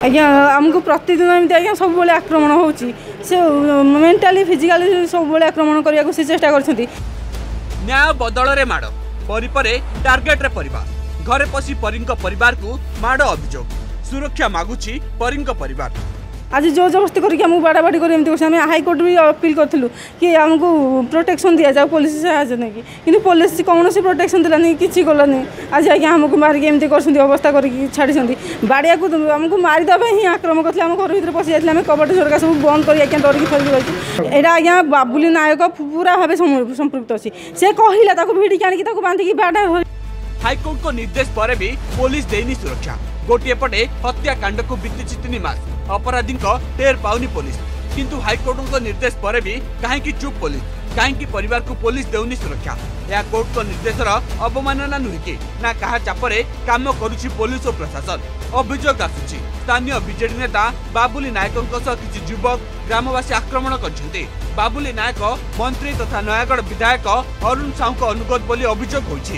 आज्ञा आमको प्रतिदिन एमती आज्ञा सब आक्रमण होची से मेंटाली फिजिकली सब आक्रमण करने को चेष्टा करछंती। न्याय बदल रे माड़ परी परे टार्गेट रे परिवार घरे पसी परिंक परिवार को माड़ अभियोग सुरक्षा मागुची परिंक परिवार। आज जो जबरदस्ती करके हमको बाड़ाबाड़ी कर हाईकोर्ट भी अपील करूँ कि आमको प्रोटेक्शन दि जाए पुलिस साहय नहीं कि पुलिस कौन प्रोटेक्शन देलानी कि गलानी। आज आज्ञा आमको मारिक एमती कर अवस्था करके छाड़ी बाड़िया को आमको मारिदेवा ही आक्रमण करते आम घर भर पशि जाते कबाट झरका सब बंद कर डरिक थोड़ी रही यहाँ आज्ञा बाबुली नायक पूरा भाव संपृक्त अच्छी से कहला भिड़िक आणिक बांधिकी बाड़ा। हाईकोर्ट को निर्देश पर भी पुलिस देनी सुरक्षा गोटे पटे हत्याकांड को बीतीची 3 मास अपराधी टेर पाउनी पुलिस किंतु हाईकोर्ट को निर्देश पर भी कहीं चुप पुलिस कहीं परिवार को पुलिस देउनी सुरक्षा। यह कोर्ट को निर्देशर अवमानना नुहे कि ना कहा चापरे काम करुछि पुलिस और प्रशासन। अभियोग आसुछि स्थानीय बीजेडी नेता बाबुली नायकों सह किछि युवक ग्रामवासी आक्रमण करछन्ते। बाबुली नायक मंत्री तथा नयागढ़ विधायक अरुण साहू को अनुगत बोली अभियोग होछि।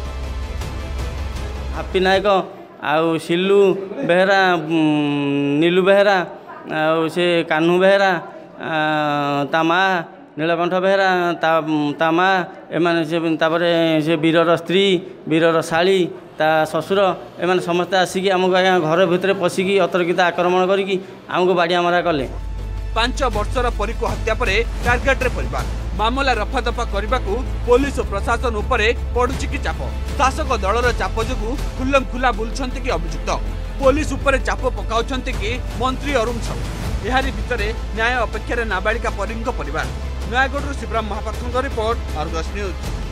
हापी नायक आउ सिल्लू बेहरा नीलू बेहरा आउ से कान्हू बेहरा तामा नीलकंठ बेहरा तामा एमाने से वीरर स्त्री वीरर शाली ता ससुर एमाने समस्त आसिकी आमको आज्ञा घर भितर पशिकी अतर्कित आक्रमण करिकी आमको बाड़िया मारा कले। 5 वर्षर परी को हत्या पर टार्गेट रे परिवार मामला रफादफा करने को पुलिस और प्रशासन उपरे पड़ुछि कि चाप शासक दलर चाप जो खुल्लम खुला बुलुछन्ति कि अभियुक्त पुलिस उपरे चाप पकाउछन्ति कि मंत्री अरुण साहू। एहारी भितरे न्याय अपेक्षा नाबालिका परिंक परिवार। नयागढ़ शिवराम महापात्रଙ୍କ रिपोर्ट अर्गस न्यूज।